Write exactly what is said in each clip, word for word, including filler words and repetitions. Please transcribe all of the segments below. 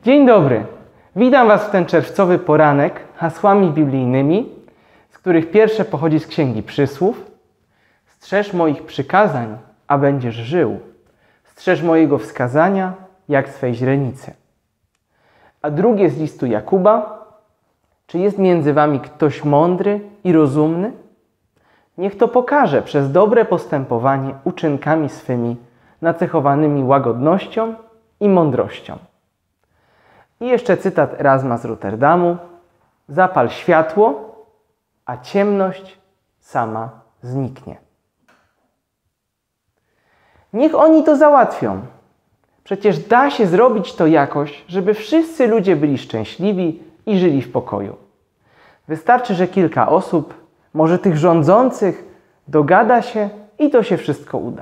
Dzień dobry! Witam Was w ten czerwcowy poranek hasłami biblijnymi, z których pierwsze pochodzi z Księgi Przysłów. Strzeż moich przykazań, a będziesz żył. Strzeż mojego wskazania, jak swej źrenicy. A drugie z listu Jakuba. Czy jest między wami ktoś mądry i rozumny? Niech to pokaże przez dobre postępowanie uczynkami swymi, nacechowanymi łagodnością i mądrością. I jeszcze cytat Erasma z Rotterdamu. Zapal światło, a ciemność sama zniknie. Niech oni to załatwią. Przecież da się zrobić to jakoś, żeby wszyscy ludzie byli szczęśliwi i żyli w pokoju. Wystarczy, że kilka osób, może tych rządzących, dogada się i to się wszystko uda.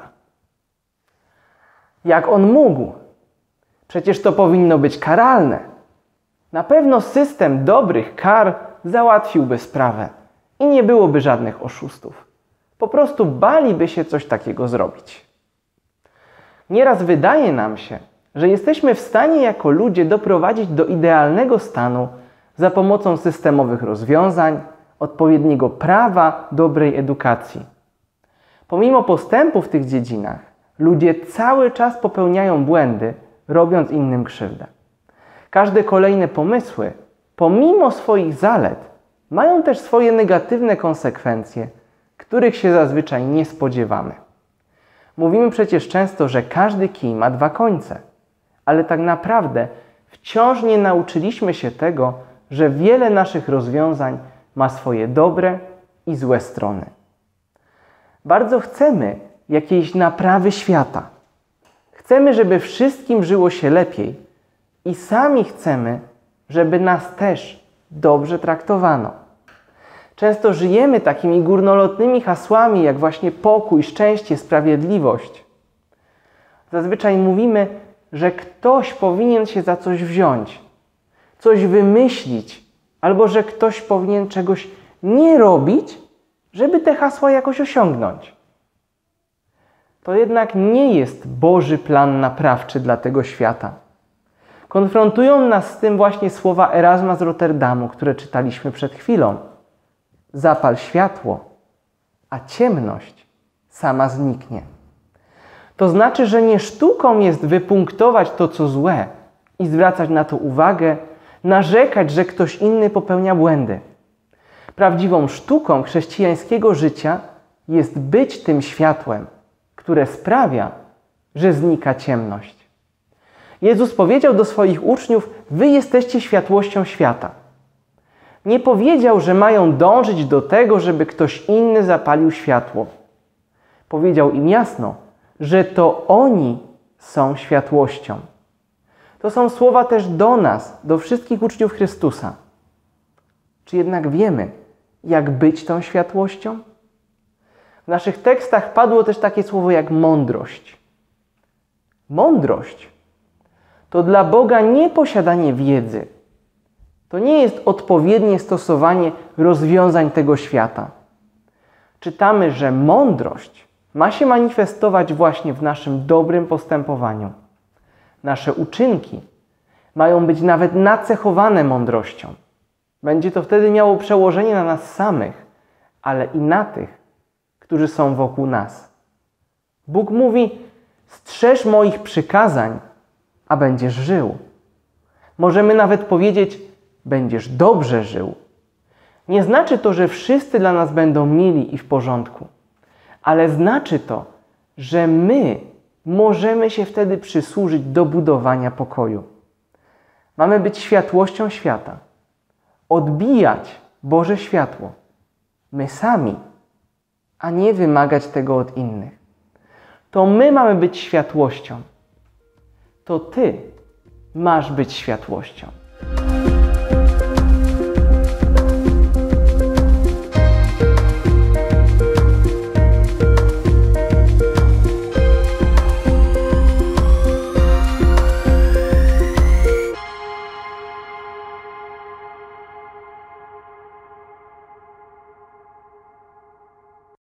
Jak on mógł? Przecież to powinno być karalne. Na pewno system dobrych kar załatwiłby sprawę i nie byłoby żadnych oszustów. Po prostu baliby się coś takiego zrobić. Nieraz wydaje nam się, że jesteśmy w stanie jako ludzie doprowadzić do idealnego stanu za pomocą systemowych rozwiązań, odpowiedniego prawa, dobrej edukacji. Pomimo postępu w tych dziedzinach, ludzie cały czas popełniają błędy, robiąc innym krzywdę. Każde kolejne pomysły, pomimo swoich zalet, mają też swoje negatywne konsekwencje, których się zazwyczaj nie spodziewamy. Mówimy przecież często, że każdy kij ma dwa końce, ale tak naprawdę wciąż nie nauczyliśmy się tego, że wiele naszych rozwiązań ma swoje dobre i złe strony. Bardzo chcemy jakiejś naprawy świata. Chcemy, żeby wszystkim żyło się lepiej i sami chcemy, żeby nas też dobrze traktowano. Często żyjemy takimi górnolotnymi hasłami, jak właśnie pokój, szczęście, sprawiedliwość. Zazwyczaj mówimy, że ktoś powinien się za coś wziąć, coś wymyślić, albo że ktoś powinien czegoś nie robić, żeby te hasła jakoś osiągnąć. To jednak nie jest Boży plan naprawczy dla tego świata. Konfrontują nas z tym właśnie słowa Erasma z Rotterdamu, które czytaliśmy przed chwilą. Zapal światło, a ciemność sama zniknie. To znaczy, że nie sztuką jest wypunktować to, co złe i zwracać na to uwagę, narzekać, że ktoś inny popełnia błędy. Prawdziwą sztuką chrześcijańskiego życia jest być tym światłem, które sprawia, że znika ciemność. Jezus powiedział do swoich uczniów: wy jesteście światłością świata. Nie powiedział, że mają dążyć do tego, żeby ktoś inny zapalił światło. Powiedział im jasno, że to oni są światłością. To są słowa też do nas, do wszystkich uczniów Chrystusa. Czy jednak wiemy, jak być tą światłością? W naszych tekstach padło też takie słowo jak mądrość. Mądrość to dla Boga nie posiadanie wiedzy. To nie jest odpowiednie stosowanie rozwiązań tego świata. Czytamy, że mądrość ma się manifestować właśnie w naszym dobrym postępowaniu. Nasze uczynki mają być nawet nacechowane mądrością. Będzie to wtedy miało przełożenie na nas samych, ale i na tych, którzy są wokół nas. Bóg mówi: strzeż moich przykazań, a będziesz żył. Możemy nawet powiedzieć: będziesz dobrze żył. Nie znaczy to, że wszyscy dla nas będą mili i w porządku, ale znaczy to, że my możemy się wtedy przysłużyć do budowania pokoju. Mamy być światłością świata, odbijać Boże światło, my sami, a nie wymagać tego od innych. To my mamy być światłością. To Ty masz być światłością.